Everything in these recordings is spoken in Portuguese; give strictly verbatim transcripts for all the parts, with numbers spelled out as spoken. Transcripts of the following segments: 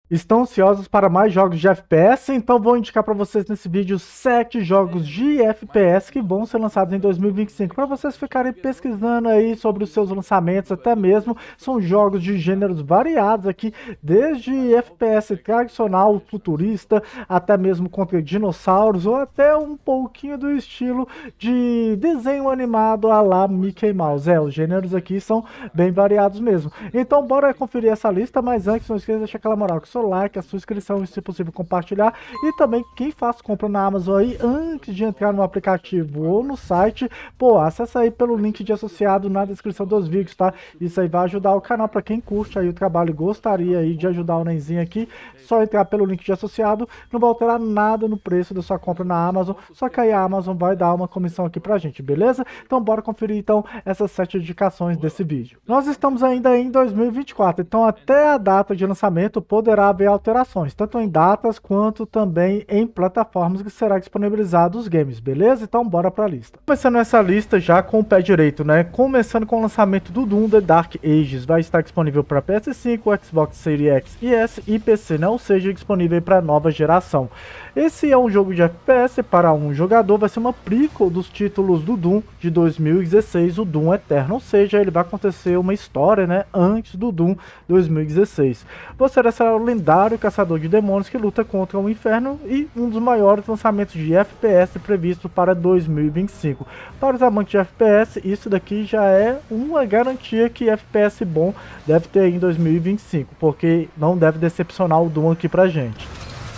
Estão ansiosos para mais jogos de F P S? Então vou indicar para vocês nesse vídeo sete jogos de F P S que vão ser lançados em dois mil e vinte e cinco, para vocês ficarem pesquisando aí sobre os seus lançamentos, até mesmo são jogos de gêneros variados aqui, desde F P S tradicional, futurista, até mesmo contra dinossauros, ou até um pouquinho do estilo de desenho animado à la Mickey Mouse. É, os gêneros aqui são bem variados mesmo. Então bora conferir essa lista, mas antes não esqueça de deixar aquela moral com o seu like, a sua inscrição e se possível compartilhar. E também quem faz compra na Amazon aí, antes de entrar no aplicativo ou no site, pô, acessa aí pelo link de associado na descrição dos vídeos, tá? Isso aí vai ajudar o canal para quem curte aí o trabalho e gostaria aí de ajudar o Nenzinho aqui. Só entrar pelo link de associado, não vai alterar nada no preço da sua compra na Amazon, só que aí a Amazon vai dar uma comissão aqui pra gente, beleza? Então bora conferir então essas sete indicações desse vídeo. Nós estamos ainda em dois mil e vinte e quatro, então até a data de lançamento poderá haver alterações, tanto em datas quanto também em plataformas que será disponibilizado os games, beleza? Então bora pra lista. Começando essa lista já com o pé direito, né? Começando com o lançamento do Doom The Dark Ages, vai estar disponível para P S cinco, Xbox Series X e S e P C, né? Ou seja, disponível para nova geração. Esse é um jogo de F P S para um jogador, vai ser uma prequel dos títulos do Doom de dois mil e dezesseis, o Doom Eterno, ou seja, ele vai acontecer uma história, né, antes do Doom dois mil e dezesseis. Você será o lendário caçador de demônios que luta contra o inferno e um dos maiores lançamentos de F P S previsto para dois mil e vinte e cinco. Para os amantes de F P S, isso daqui já é uma garantia que F P S bom deve ter em dois mil e vinte e cinco, porque não deve decepcionar o Doom aqui pra gente.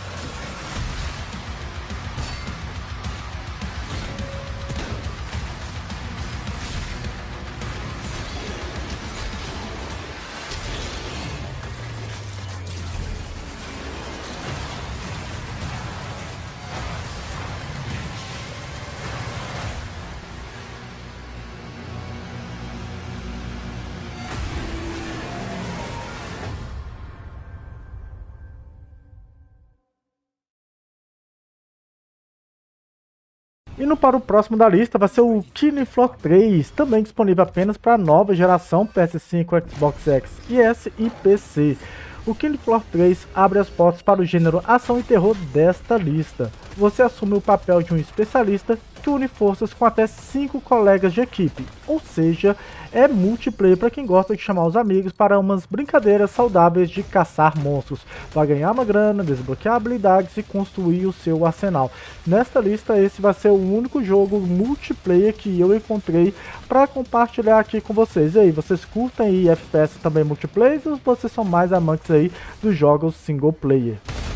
Indo para o próximo da lista vai ser o Killing Floor três, também disponível apenas para a nova geração P S cinco, Xbox X e S e P C. O Killing Floor três abre as portas para o gênero ação e terror desta lista. Você assume o papel de um especialista que une forças com até cinco colegas de equipe, ou seja, é multiplayer para quem gosta de chamar os amigos para umas brincadeiras saudáveis de caçar monstros, para ganhar uma grana, desbloquear habilidades e construir o seu arsenal. Nesta lista, esse vai ser o único jogo multiplayer que eu encontrei para compartilhar aqui com vocês. E aí, vocês curtem aí F P S também multiplayer ou vocês são mais amantes aí dos jogos single player?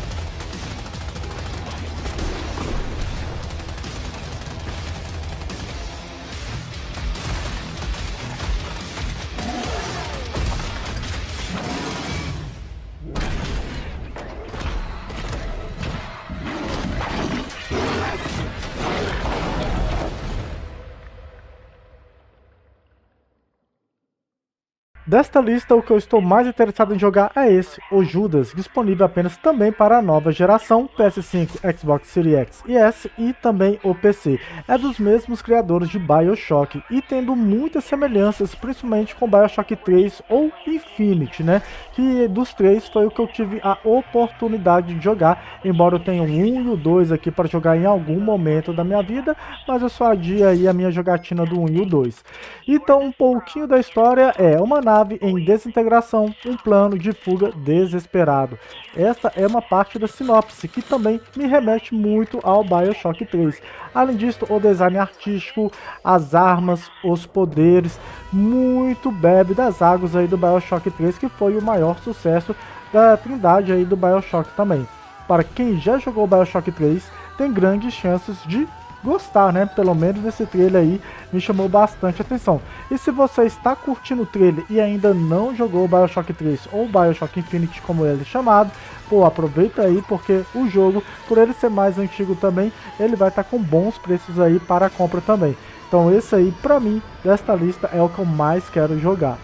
Desta lista, o que eu estou mais interessado em jogar é esse, o Judas, disponível apenas também para a nova geração, P S cinco, Xbox Series X e S e também o P C. É dos mesmos criadores de BioShock e tendo muitas semelhanças, principalmente com BioShock três ou Infinite, né? Que dos três foi o que eu tive a oportunidade de jogar, embora eu tenha o um e o dois aqui para jogar em algum momento da minha vida, mas eu só adio aí a minha jogatina do um e o dois. Então, um pouquinho da história é uma nave em desintegração, um plano de fuga desesperado. Esta é uma parte da sinopse que também me remete muito ao BioShock três. Além disso, o design artístico, as armas, os poderes, muito bebe das águas aí do BioShock três, que foi o maior sucesso da trindade aí do BioShock também. Para quem já jogou o BioShock três, tem grandes chances de gostar, né? Pelo menos nesse trailer aí me chamou bastante atenção. E se você está curtindo o trailer e ainda não jogou o BioShock três ou BioShock Infinite, como ele é chamado, pô, aproveita aí, porque o jogo, por ele ser mais antigo também, ele vai estar com bons preços aí para a compra também. Então esse aí, pra mim, desta lista é o que eu mais quero jogar.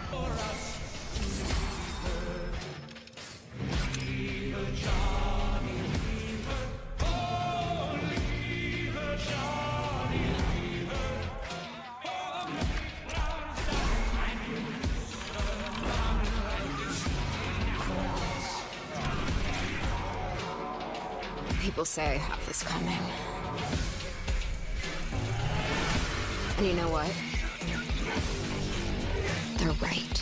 People say I have this coming. And you know what? They're right.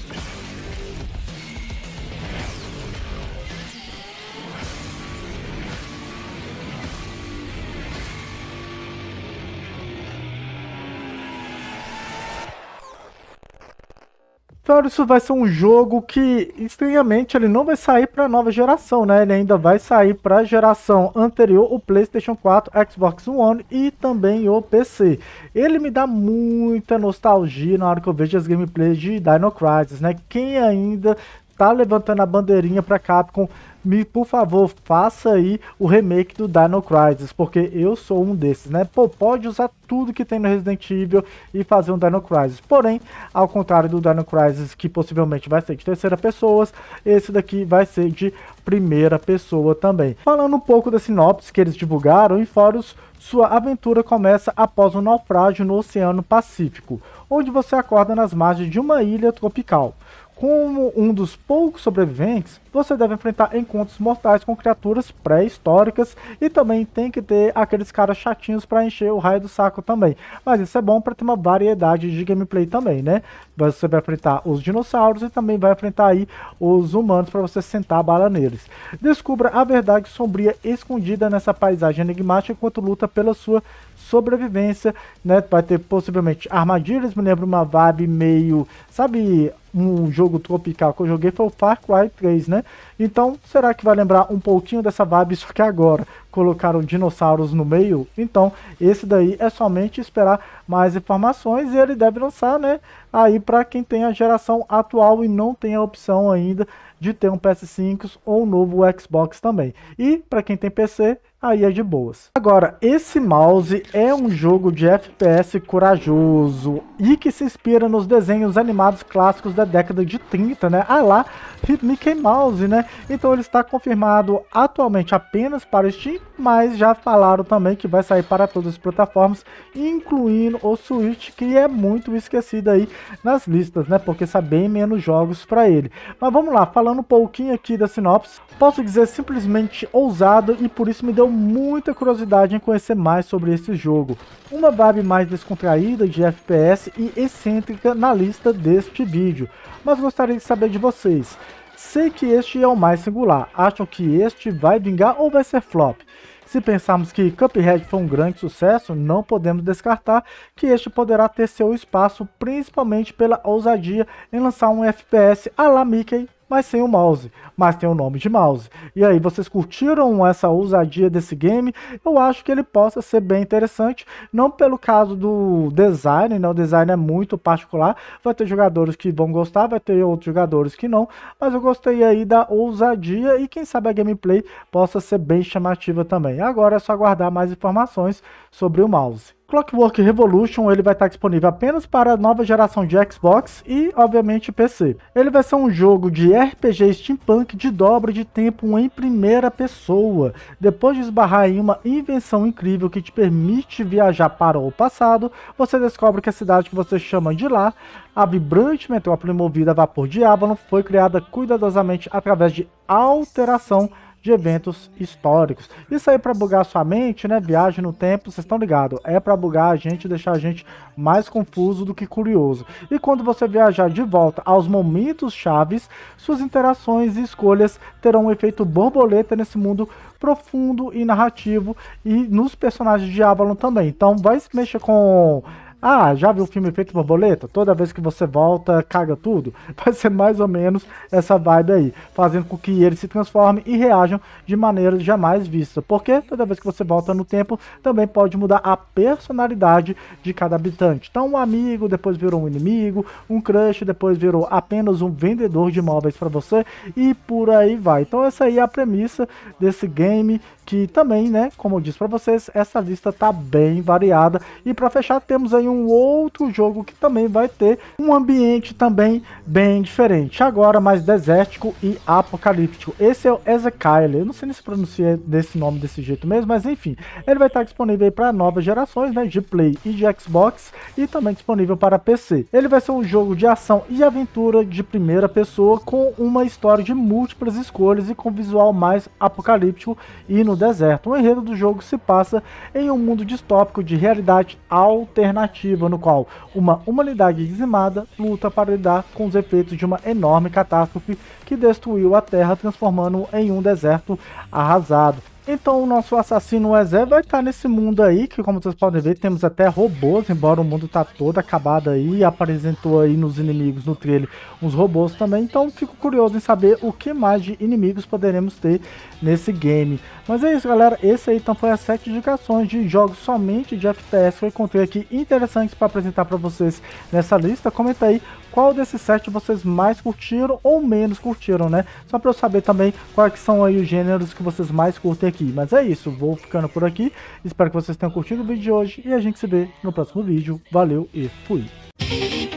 Então isso vai ser um jogo que, estranhamente, ele não vai sair para a nova geração, né? Ele ainda vai sair para a geração anterior, o PlayStation quatro, Xbox One e também o P C. Ele me dá muita nostalgia na hora que eu vejo as gameplays de Dino Crisis, né? Quem ainda tá levantando a bandeirinha para Capcom, me, por favor, faça aí o remake do Dino Crisis, porque eu sou um desses, né? Pô, pode usar tudo que tem no Resident Evil e fazer um Dino Crisis. Porém, ao contrário do Dino Crisis, que possivelmente vai ser de terceira pessoa, esse daqui vai ser de primeira pessoa também. Falando um pouco da sinopse que eles divulgaram em fóruns, sua aventura começa após um naufrágio no Oceano Pacífico, onde você acorda nas margens de uma ilha tropical. Como um dos poucos sobreviventes, você deve enfrentar encontros mortais com criaturas pré-históricas e também tem que ter aqueles caras chatinhos para encher o raio do saco também. Mas isso é bom para ter uma variedade de gameplay também, né? Você vai enfrentar os dinossauros e também vai enfrentar aí os humanos para você sentar a bala neles. Descubra a verdade sombria escondida nessa paisagem enigmática enquanto luta pela sua sobrevivência, né? Vai ter possivelmente armadilhas, me lembra uma vibe meio, sabe, um jogo tropical que eu joguei foi o Far Cry três, né? Então, será que vai lembrar um pouquinho dessa vibe, só que agora colocaram dinossauros no meio? Então, esse daí é somente esperar mais informações e ele deve lançar, né? Aí para quem tem a geração atual e não tem a opção ainda de ter um P S cinco ou um novo Xbox também. E para quem tem P C, aí é de boas. Agora, esse mouse é um jogo de F P S corajoso e que se inspira nos desenhos animados clássicos da década de trinta, né? Ah lá, Mickey Mouse, né? Então ele está confirmado atualmente apenas para Steam, mas já falaram também que vai sair para todas as plataformas, incluindo o Switch, que é muito esquecido aí nas listas, né? Porque sai bem menos jogos para ele. Mas vamos lá, falando um pouquinho aqui da sinopse, posso dizer simplesmente ousado e por isso me deu muita curiosidade em conhecer mais sobre esse jogo. Uma vibe mais descontraída de F P S e excêntrica na lista deste vídeo. Mas gostaria de saber de vocês. Sei que este é o mais singular. Acham que este vai vingar ou vai ser flop? Se pensarmos que Cuphead foi um grande sucesso, não podemos descartar que este poderá ter seu espaço, principalmente pela ousadia em lançar um F P S à la Mickey, mas sem o mouse, mas tem o nome de mouse. E aí, vocês curtiram essa ousadia desse game? Eu acho que ele possa ser bem interessante, não pelo caso do design, né? O design é muito particular, vai ter jogadores que vão gostar, vai ter outros jogadores que não, mas eu gostei aí da ousadia e quem sabe a gameplay possa ser bem chamativa também. Agora é só aguardar mais informações sobre o mouse. Clockwork Revolution ele vai estar disponível apenas para a nova geração de Xbox e, obviamente, P C. Ele vai ser um jogo de R P G steampunk de dobra de tempo em primeira pessoa. Depois de esbarrar em uma invenção incrível que te permite viajar para o passado, você descobre que a cidade que você chama de lá, a vibrante metrópole movida a vapor de Avalon, foi criada cuidadosamente através de alteração de eventos históricos. Isso aí para bugar sua mente, né? Viagem no tempo, vocês estão ligados. É para bugar a gente, deixar a gente mais confuso do que curioso. E quando você viajar de volta aos momentos chaves, suas interações e escolhas terão um efeito borboleta nesse mundo profundo e narrativo e nos personagens de Avalon também. Então vai se mexer com... Ah, já viu o filme Efeito Borboleta? Toda vez que você volta, caga tudo? Vai ser mais ou menos essa vibe aí, fazendo com que eles se transformem e reajam de maneira jamais vista. Porque toda vez que você volta no tempo, também pode mudar a personalidade de cada habitante. Então um amigo depois virou um inimigo, um crush depois virou apenas um vendedor de móveis para você e por aí vai. Então essa aí é a premissa desse game, que também, né, como eu disse para vocês, essa lista tá bem variada. E para fechar, temos aí em um outro jogo que também vai ter um ambiente também bem diferente, agora mais desértico e apocalíptico. Esse é o Ezekiel, eu não sei nem se pronuncia desse nome desse jeito mesmo, mas enfim, ele vai estar disponível para novas gerações, né, de Play e de Xbox, e também disponível para P C. Ele vai ser um jogo de ação e aventura de primeira pessoa com uma história de múltiplas escolhas e com visual mais apocalíptico e no deserto. O enredo do jogo se passa em um mundo distópico de realidade alternativa, no qual uma humanidade dizimada luta para lidar com os efeitos de uma enorme catástrofe que destruiu a Terra, transformando-o em um deserto arrasado. Então o nosso assassino Ezé vai estar nesse mundo aí, que como vocês podem ver, temos até robôs, embora o mundo tá todo acabado aí, apresentou aí nos inimigos no trailer uns robôs também, então fico curioso em saber o que mais de inimigos poderemos ter nesse game. Mas é isso, galera, esse aí então foi as sete indicações de jogos somente de F P S que eu encontrei aqui interessantes para apresentar para vocês nessa lista. Comenta aí qual desses sete vocês mais curtiram ou menos curtiram, né? Só para eu saber também quais são aí os gêneros que vocês mais curtem aqui. Mas é isso, vou ficando por aqui. Espero que vocês tenham curtido o vídeo de hoje e a gente se vê no próximo vídeo. Valeu e fui!